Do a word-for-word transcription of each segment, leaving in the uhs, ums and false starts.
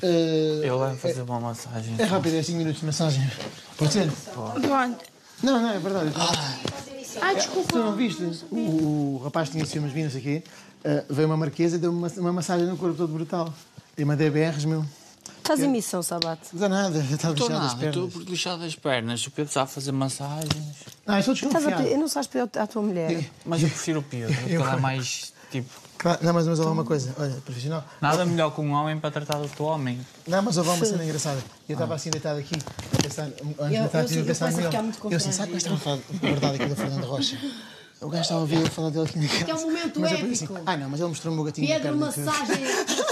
Uh, Ele vai fazer é, uma massagem. É rápido, é cinco minutos de massagem. Pode ser? Pode. Não, não, é verdade. Ah, ah desculpa. Tu não viste? O, o rapaz tinha ciúmes de mim, não sei o quê. Uh, veio uma marquesa e deu-me uma, uma massagem no corpo todo brutal. E uma D B Rs, meu. Estás em missão, Sabato? Não dá nada, já estava lixado das pernas. Estou por lixado das pernas. O Pedro sabe fazer massagens. Não, eu sou desconfiado. Eu não sabes pedir à tua mulher. Mas eu prefiro o Pedro, porque ele é mais, tipo... Claro, não, mas, mas houve uma coisa, olha, profissional. Nada melhor que um homem para tratar do teu homem. Não, mas houve uma cena engraçada. Eu estava assim deitado aqui, a pensar, antes de deitar, tive a pensar no meu. Eu assim, sabe que nós estávamos a falar de verdade aqui do Fernando Rocha? O gajo estava a ouvir eu falar dele aqui na casa. É um momento mas épico. Assim, ah, não, mas ele mostrou-me o gatinho. Pedro, massagem.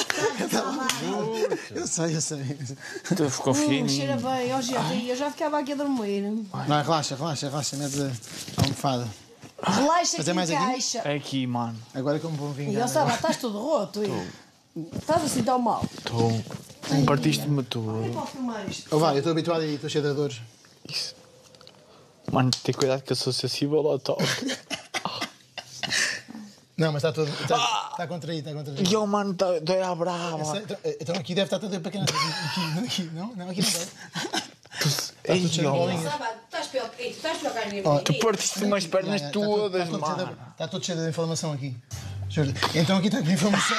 Eu sei, eu sei. Tu ficou fininho. Cheira bem, ó, gente, eu já ficava aqui a dormir. Não, relaxa, relaxa, relaxa, metes a almofada. Relaxa mas que é mais encaixa. É aqui, mano. Agora como vou vingar. E eu sabe, estás todo roto. Estás assim tão mal. Estou. Partiste-me tudo. Oh, vai, eu estou habituado e estou cheio de dores. Isso. Mano, tem cuidado que eu sou sensível ao toque. Não, mas está todo. Está, ah! está contraído, está contraído. E eu, mano, estou a brava. Sei, então aqui deve estar todo pequeno. Aqui, aqui, não? Não, aqui não está. Ei, ó. Estás pior que estás pior que a minha vida. Tu partiste umas pernas já, já, todas, está, está, mano. Está todo cheio de inflamação aqui. Então aqui está com inflamação.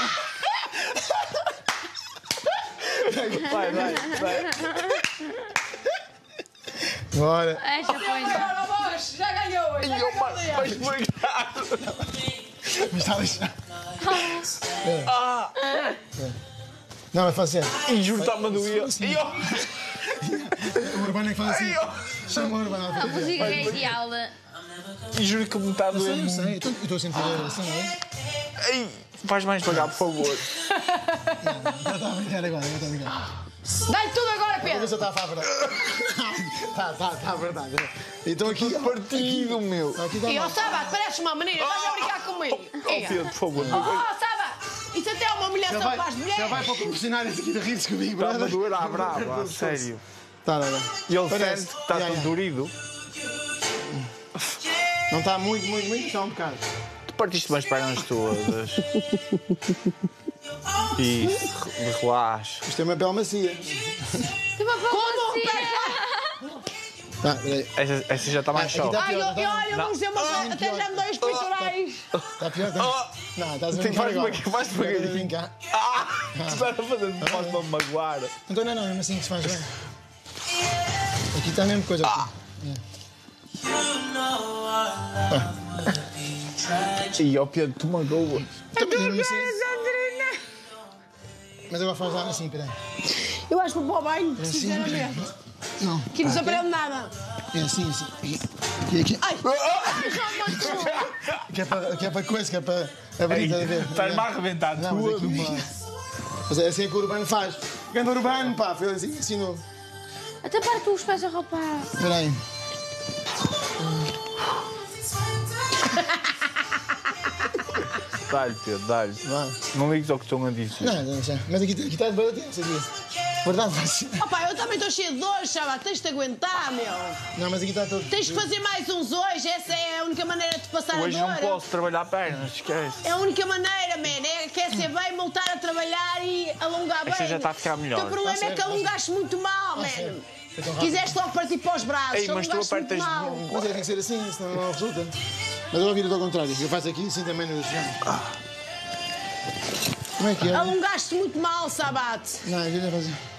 Vai, vai, vai. Bora. É, já foi. Já ganhou hoje. Mas foi. Mas está lixado. Ah! Não, mas faz sério. E juro que está-me a doer. O Urbano é que faz assim. Chama o Urbano. A música é ideal. E juro que me está a doer. Eu sei, eu estou a sentir assim, não é? Ei, faz mais devagar, por favor. Já está a brincar agora, já está a brincar. Dá-lhe tudo agora, Pedro. Vou ver se está a falar a verdade. Está, está, está a verdade. Então aqui... partido, meu. E ó, Sabato, pareces uma menina, estás a brincar comigo. Oh, Pedro, por favor. Oh, Sabato, isso até é uma humilhação para as mulheres. Já vai para o confessionário aqui de rir-se comigo, está-me a doer à brava, a sério. Está, está, está. E ele sente que está tudo dorido. Não está muito, muito, muito, está um bocado. Tu partiste as pernas todas. E relaxa. Isto é uma pele macia. Tem uma Como? Tá, peraí. Essa, essa já está mais Aqui choque. tá Ai, eu, eu, olha, vamos dizer uma coisa, até já me dou os peitorais. Está pior? Tá... Não, estás a Tem brincar faz agora. faz devagarinho. Ah! Tu estás a fazer de faz para me magoar. Então não, não, mesmo assim que se faz bem. Aqui está a mesma coisa. Ah. E ó Pedro, tu magoa. Mas agora faz lá assim, peraí. Eu acho que vou para o banho, sinceramente. Não. Que não se aprende nada. É assim, assim. Aqui, aqui. Ai! Que é para, que é para coisa, que é para abrir, estás a ver? Estás-me a arrebentar Não, mas tudo. aqui, pá. Mas é assim que o Urbano faz. Ganda Urbano, pá, foi assim, ensinou. Até para tu os pés a roupa. Espera aí. Dá-lhe, Pedro, dá-lhe. Não ligues ao que estão a dizer. Não, não sei. Mas aqui, aqui está de baratinho, sabia? Verdade, mas... Opa, eu também estou cheio de dores, Sabato, tens de aguentar, meu. Não, mas aqui está todo... Tens de fazer mais uns hoje, essa é a única maneira de passar Hoje a dor. não posso trabalhar pernas, esquece. É a única maneira, man, é aquecer bem, voltar a trabalhar e alongar bem. Esta já está a ficar melhor. O teu problema Tá é que certo, alongaste muito mal, man. Então, rápido. Quiseste logo partir para os braços, Ei, mas tu alongaste muito apertas mal. de- Mas é, tem que ser assim, senão não resulta. Mas eu vou vir ao contrário. Eu faço aqui, assim também nos jogos. Como é que é? Alongaste muito mal, Sabato. Não, eu já fazer.